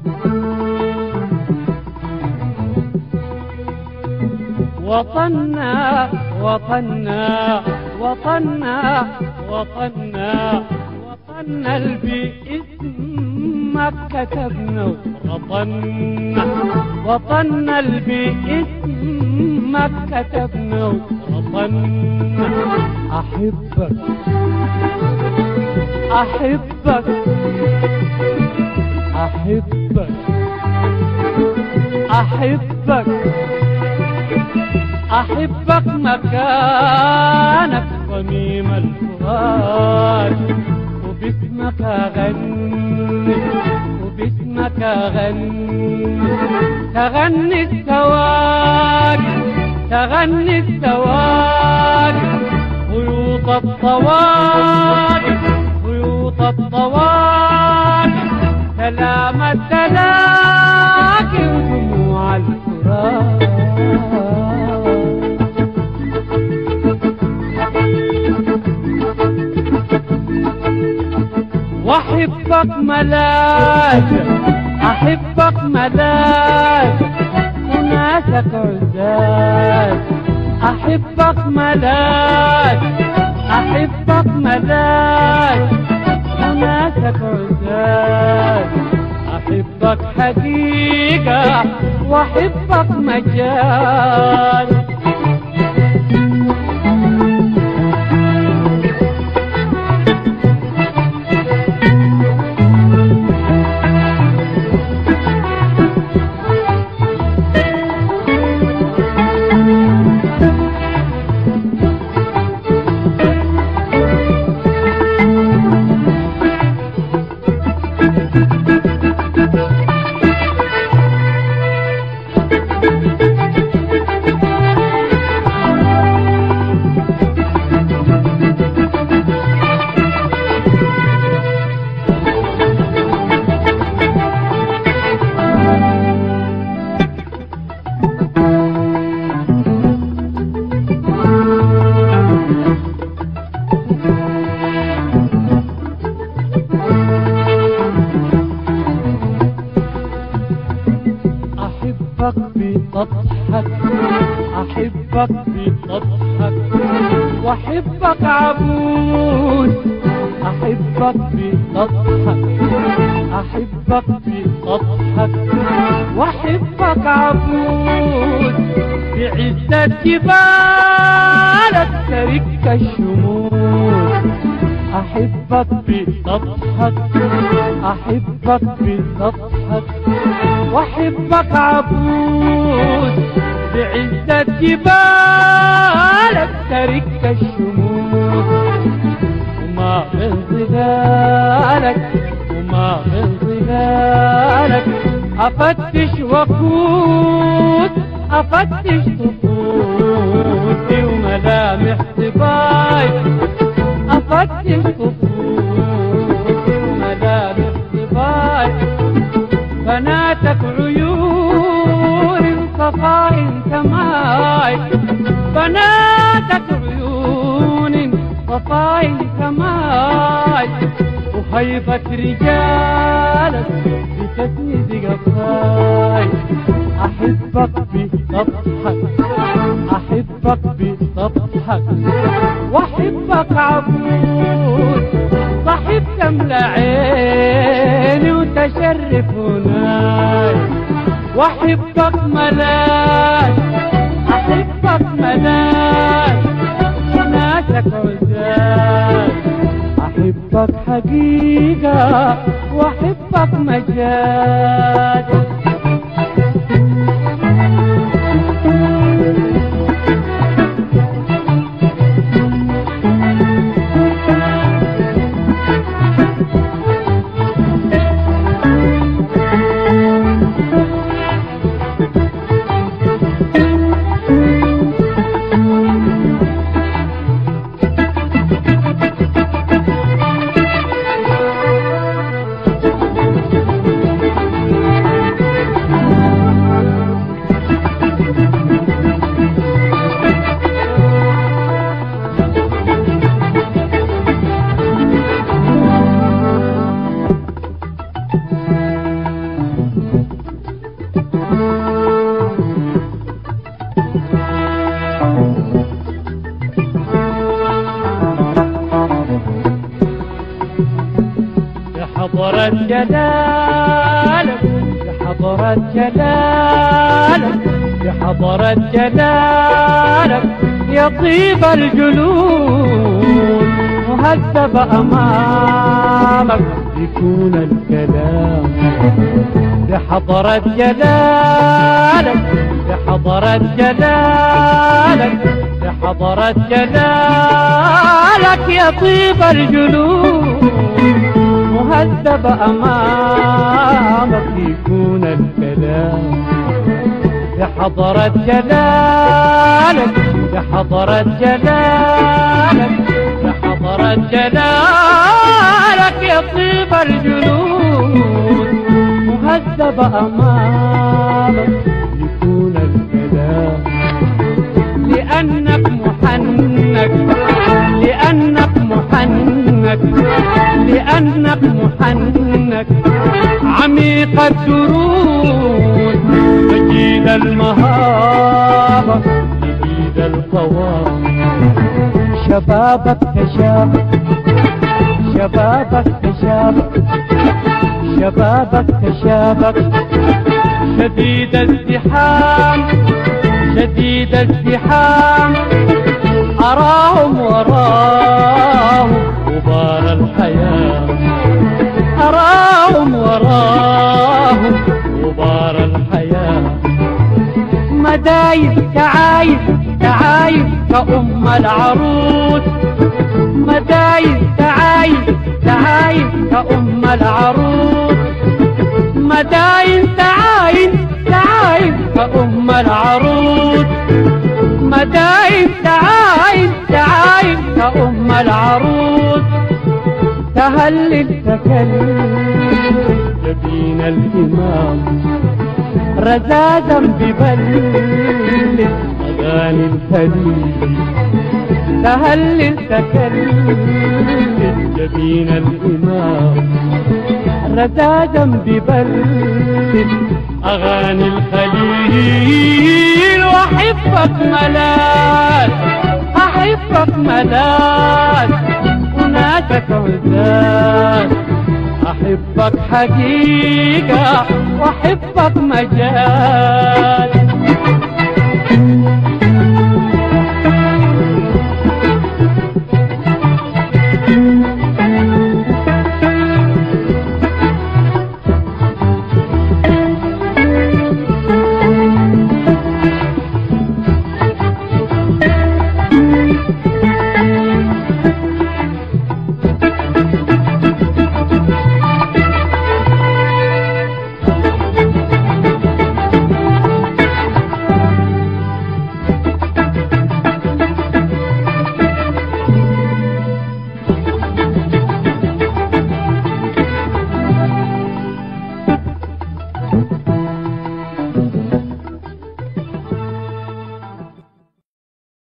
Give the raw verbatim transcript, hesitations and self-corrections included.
وطننا وطننا وطننا وطننا وطننا اللي باسمك كتبنا ورطنا، وطننا اللي باسمك كتبنا ورطنا. أحبك أحبك أحبك أحبك أحبك مكانك صميم الفؤاد، وباسمك أغني وباسمك أغني. تغني السواقي تغني السواقي خيوط الطواقي خيوط الطواقي، سلام التلاقي ودموع الفراق. وأحبك ملاك أحبك ملاك وناسك عزاز. أحبك ملاك أحبك ملاك وناسك عزاز. أحبك حقيقة وأحبك مجاز. أحبك بتضحك أحبك بتضحك وأحبك عبود. أحبك بتضحك أحبك بتضحك وأحبك عبود. بعزة جبالك ترك الشموس. أحبك بتضحك أحبك بتضحك وأحبك عبود. بعزة جبالك ترك الشموس. وما من ظلالك وما من ظلالك أفتش وقود أفتش طفوتي وملامح صباي. أفتش طفوتي وملامح صباي. بناتك عيون صفاء سماي. بناتك عيون صفاء سماي. وهيبة رجالك بتسند قفاي. أحبك بتضحك أحبك بتضحك وأحبك عبود. صاحب تملى عيني وتشرف هناي. وأحبك ملاك أحبك ملاك وناسك عزاز. أحبك حقيقة وأحبك مجاز. جلالك بحضرة جلالك بحضرة جلالك يطيب الجلود مهذب أمامك يكون الكلام بحضرة جلالك بحضرة جلالك بحضرة جلالك يطيب الجلود مهذب أمامك يكون الكلام بحضرة جلالك بحضرة جلالك بحضرة جلالك يطيب الجلود مهذب أمامك يكون الكلام لأنك محنك لأنك محنك لأنك محنك عميق الدروس مجيد المهابة جديد القوام شبابك تشابك شبابك تشابك شبابك تشابك شديد الازدحام شديد الازدحام أراهم وراهم غبار الحياة أراهم وراهم غبار الحياة مدايس تعايس تعايس كأم العروس مدايس تعايس تعايس كأم العروس مدايس تعايس تعايس كأم العروس مدايس تعايس تعايس كأم العروس تهلل تكلم جبين الإمام رزازا ببل أغاني الخليل تهلل تكلم جبين الإمام رزازا ببل أغاني الخليل وأحبك ملاذ أحبك ملاذ أناسك عزاز أحبك حقيقة وأحبك مجاز